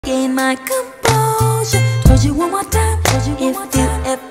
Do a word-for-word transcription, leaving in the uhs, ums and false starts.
Gain my composure. Told you one more time. Told you one more time. If you ever